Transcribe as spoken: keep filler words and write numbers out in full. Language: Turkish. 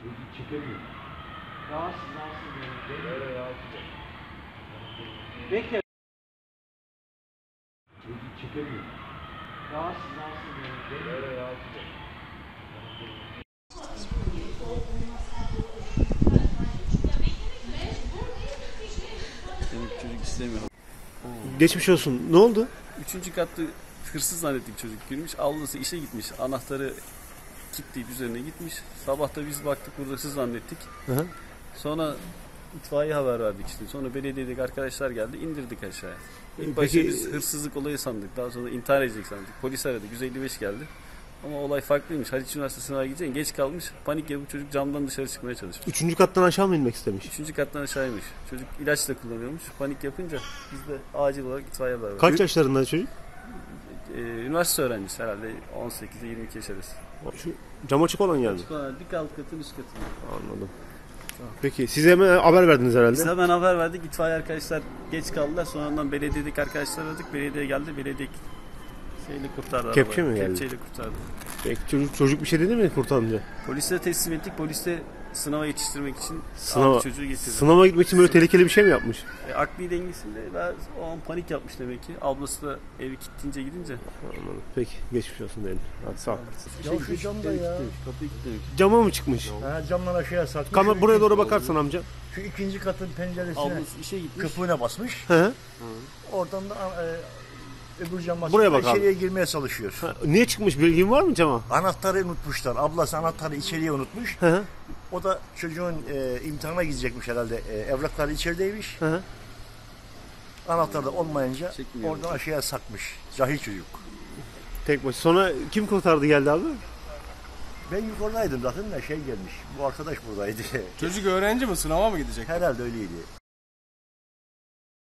Çekemiyor. Rahatsız rahatsız yani. Böyle rahatsız. Bekle. Çekemiyor. Rahatsız rahatsız yani. Böyle rahatsız. Benim çocuk istemiyor. Geçmiş olsun. Ne oldu? Üçüncü katta hırsız zannettik çocuk girmiş. Ablası işe gitmiş. Anahtarı kilitleyip üzerine gitmiş. Sabah da biz baktık burada hırsız zannettik. Hı hı. Sonra itfaiye haber verdik işte. Sonra belediyedeki arkadaşlar geldi, indirdik aşağıya. İlk başta Peki- biz hırsızlık olayı sandık. Daha sonra intihar edecek sandık. Polis aradı. yüz elli beş geldi. Ama olay farklıymış. Haliç Üniversitesi sınava gideceğin geç kalmış. Panik yapıp çocuk camdan dışarı çıkmaya çalışmış. Üçüncü kattan aşağı mı inmek istemiş? Üçüncü kattan aşağıymış. Çocuk ilaç da kullanıyormuş. Panik yapınca biz de acil olarak itfaiye haber verdik. Kaç yaşlarında çocuk? Ee, üniversite öğrencisi herhalde on sekiz ile yirmi iki yaş arası. Şu cam açık olan yer mi? Dik alt katın üst katı. Anladım. Peki siz hemen haber verdiniz herhalde. Biz hemen haber verdik. İtfaiye arkadaşlar geç kaldılar. Sonradan belediyedeki arkadaşlar aradık. Belediye geldi. Belediye şeyle kurtardı. Kepçe arabayı. mi geldi? Kepçeyle kurtardı. Peki çocuk, çocuk bir şey dedi mi kurtarınca? Polise teslim ettik. Polis de sınava yetiştirmek için Sınava, aldı çocuğu getirdi. sınava gitmek için böyle tehlikeli bir şey mi yapmış? E, akli dengesinde ve o an panik yapmış demek ki. Ablası da evi kilitleyince gidince. Anladım. Peki geçmiş olsun diyelim. Hadi sağ ol. Ya şu camda ya. Kapıyı kilitlemiş. Cama mı çıkmış? Ha, camdan aşağıya satmış. Kamera Şu buraya ikinci- doğru bakarsan amca. Şu ikinci katın penceresine Ablası işe gitmiş. köpüğüne basmış. Hı hı. Oradan da e, öbür cam Buraya basmış. bak abi. İçeriye girmeye çalışıyor. Ha, niye çıkmış bilgin var mı cama? Anahtarı unutmuşlar. Ablası anahtarı içeriye unutmuş. Hı hı. O da çocuğun e, imtihana gidecekmiş herhalde. E, evrakları içerideymiş. Hı hı. Anahtar da olmayınca Çekmiyor. oradan aşağıya sakmış. Cahil çocuk. Tek baş. Sonra kim kurtardı geldi abi? Ben yukarıdaydım zaten de şey gelmiş. Bu arkadaş buradaydı. Çocuk öğrenci mi? Sınava mı gidecek? Herhalde öyleydi.